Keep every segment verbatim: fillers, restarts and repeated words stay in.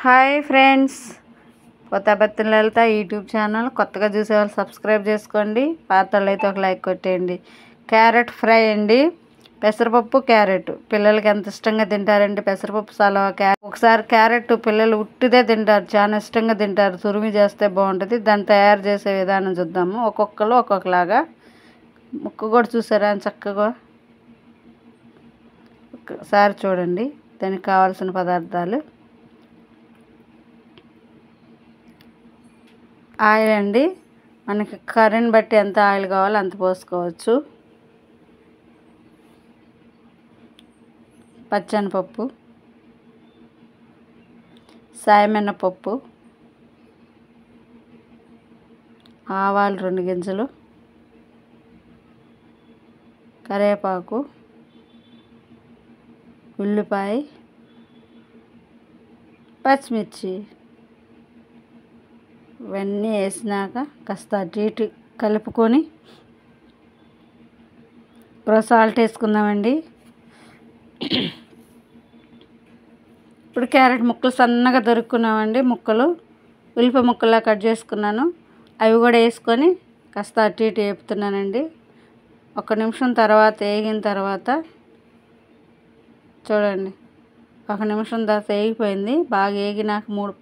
Hi friends, Kothapatti Lalitha YouTube channel కొత్తగా చూసే వాళ్ళు సబ్స్క్రైబ్ చేసుకోండి. పాత వాళ్ళు అయితే ఒక లైక్ కొట్టేయండి. క్యారెట్ ఫ్రై అండి, పెసరపప్పు క్యారెట్ పిల్లలకి ఎంత ఇష్టంగా తింటారండి. పెసరపప్పు సలవా క్యారెట్ ఒకసారి క్యారెట్ పిల్లలు ఉట్టిదే తింటారు, చాలా ఇష్టంగా తింటారు. తురిమి చేస్తే బాగుంటుంది. దాన్ని తయారు చేసే విధానం చూద్దాము. ఒక్కొక్కరు ఒక్కొక్కలాగా. ముక్క కూడా చూసారా చక్కగా, ఒకసారి చూడండి. దానికి కావాల్సిన పదార్థాలు: ఆయిల్ అండి, మనకి కర్రీని బట్టి ఎంత ఆయిల్ కావాలో అంత పోసుకోవచ్చు. పచ్చెనపప్పు, సాయమినపప్పు, ఆవాలు రెండు గింజలు, కరివేపాకు, ఉల్లిపాయ, పచ్చిమిర్చి ఇవన్నీ వేసినాక కాస్త అటు ఇటు కలుపుకొని ఇప్పుడు సాల్ట్ వేసుకుందామండి. ఇప్పుడు క్యారెట్ ముక్కలు సన్నగా దొరుకున్నామండి. ముక్కలు ఉల్లిపాయ ముక్కలా కట్ చేసుకున్నాను, అవి కూడా వేసుకొని కాస్త అటు ఇటు వేపుతున్నానండి. ఒక నిమిషం తర్వాత వేగిన తర్వాత చూడండి, ఒక నిమిషం తర్వాత వేగిపోయింది. బాగా వేగినాక మూడు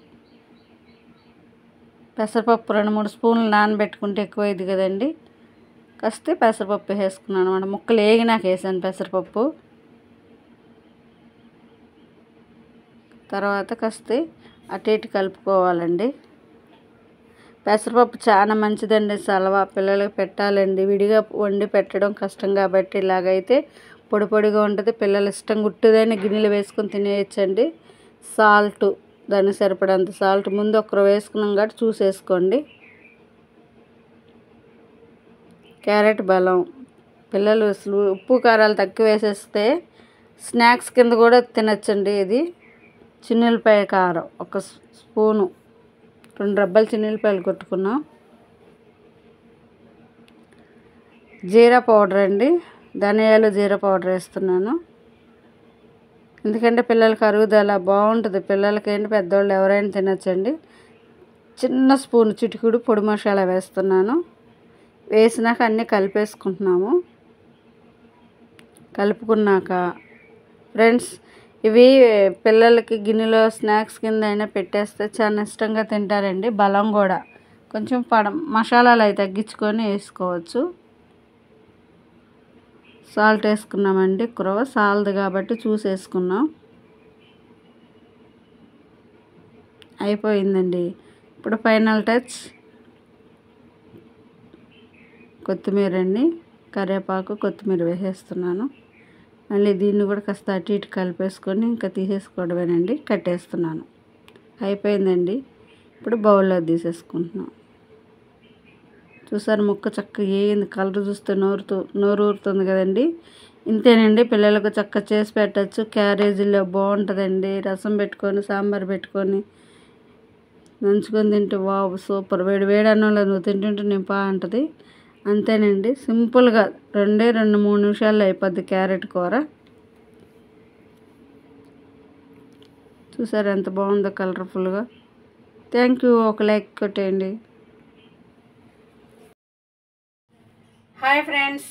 పెసరపప్పు రెండు మూడు స్పూన్లు నానబెట్టుకుంటే ఎక్కువైంది కదండి. కాస్త పెసరపప్పు వేసుకున్నాను అనమాట. ముక్కలు వేగినాక వేసాను పెసరపప్పు. తర్వాత కాస్త అటు ఇటు కలుపుకోవాలండి. పెసరపప్పు చాలా మంచిదండి, సలవా పిల్లలకి పెట్టాలండి. విడిగా వండి పెట్టడం కష్టం కాబట్టి ఇలాగైతే పొడి పొడిగా ఉంటుంది. పిల్లలు ఇష్టం గుట్టుదని గిన్నెలు వేసుకొని తినేయచ్చండి. సాల్ట్ దానికి సరిపడంత సాల్ట్ ముందు ఒకరు వేసుకున్నాం కాబట్టి చూసేసుకోండి. క్యారెట్ బలం, పిల్లలు ఉప్పు కారాలు తక్కువ వేసేస్తే స్నాక్స్ కింద కూడా తినచ్చండి. ఇది చిన్నులపాయ కారం ఒక స్పూను, రెండు రబ్బలు చిన్నులపాయలు కొట్టుకున్నాం. జీరా పౌడర్ అండి, ధనియాలు జీరా పౌడర్ వేస్తున్నాను. ఎందుకంటే పిల్లలకి అరుగుదల బాగుంటుంది. పిల్లలకి ఏంటి, పెద్దవాళ్ళు ఎవరైనా తినచ్చండి. చిన్న స్పూన్ చిటికుడు పొడి మసాలా వేస్తున్నాను. వేసినాక అన్నీ కలిపేసుకుంటున్నాము. కలుపుకున్నాక ఫ్రెండ్స్, ఇవి పిల్లలకి గిన్నెలో స్నాక్స్ కింద అయినా పెట్టేస్తే చాలా ఇష్టంగా తింటారండి. బలం కూడా. కొంచెం పడ మసాలాలు అవి తగ్గించుకొని వేసుకోవచ్చు. సాల్ట్ వేసుకున్నామండి. కురవ సాల్ది కాబట్టి చూసి వేసుకున్నాం. అయిపోయిందండి. ఇప్పుడు ఫైనల్ టచ్ కొత్తిమీర అండి, కరివేపాకు కొత్తిమీర వేసేస్తున్నాను. మళ్ళీ దీన్ని కూడా కాస్త అటు ఇటు కలిపేసుకొని ఇంకా తీసేసుకోవడమేనండి. కట్టేస్తున్నాను. అయిపోయిందండి. ఇప్పుడు బౌల్లో తీసేసుకుంటున్నాం. చూసారు ముక్క చక్కగా వేయింది. కలర్ చూస్తే నోరుతూ నోరు ఊరుతుంది కదండి. ఇంతేనండి, పిల్లలకు చక్కగా చేసి పెట్టచ్చు. క్యారేజీలో బాగుంటుందండి. రసం పెట్టుకొని సాంబార్ పెట్టుకొని నంచుకొని తింటే వావ్ సూపర్. వేడి వేడి అన్నంలో నువ్వు తింటుంటే నింపా అంటుంది. అంతేనండి, సింపుల్గా రెండే రెండు మూడు నిమిషాల్లో అయిపోద్ది క్యారెట్ కూర. చూసారు ఎంత బాగుందో కలర్ఫుల్గా. Thank you. ఒక లైక్ కొట్టేయండి. హాయ్ ఫ్రెండ్స్,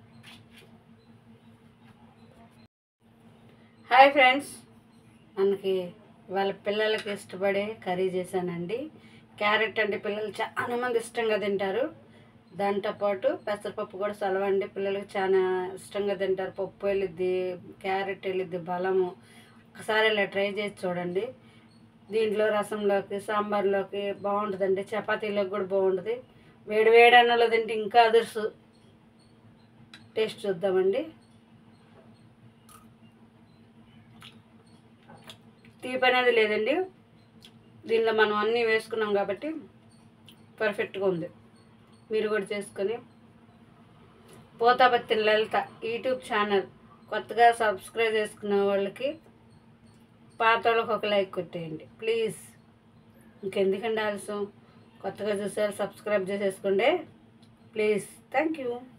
హాయ్ ఫ్రెండ్స్ మనకి వాళ్ళ పిల్లలకి ఇష్టపడే కర్రీ చేశానండి. క్యారెట్ అంటే పిల్లలు చాలా మంది ఇష్టంగా తింటారు. దాంతోపాటు పెసరపప్పు కూడా సలవండి, పిల్లలకి చాలా ఇష్టంగా తింటారు. పప్పు వెళ్ళిద్ది, క్యారెట్ వెళ్ళిద్ది బలము. ఒకసారి ఇలా ట్రై చేసి చూడండి. దీంట్లో రసంలోకి సాంబార్లోకి బాగుంటుందండి. చపాతీలోకి కూడా బాగుంటుంది. వేడి వేడి అన్నంలో తింటే ఇంకా అదర్సు. టేస్ట్ చూద్దామండి. తీపి అనేది లేదండి. దీనిలో మనం అన్నీ వేసుకున్నాం కాబట్టి పర్ఫెక్ట్గా ఉంది. మీరు కూడా చేసుకొని పోతాపత్తి లలిత యూట్యూబ్ ఛానల్ కొత్తగా సబ్స్క్రైబ్ చేసుకున్న వాళ్ళకి, పాత వాళ్ళకి ఒక లైక్ కొట్టేయండి ప్లీజ్. ఇంకెందుకండి ఆలస్యం, కొత్తగా చూసే సబ్స్క్రైబ్ చేసేసుకోండి ప్లీజ్. Thank you.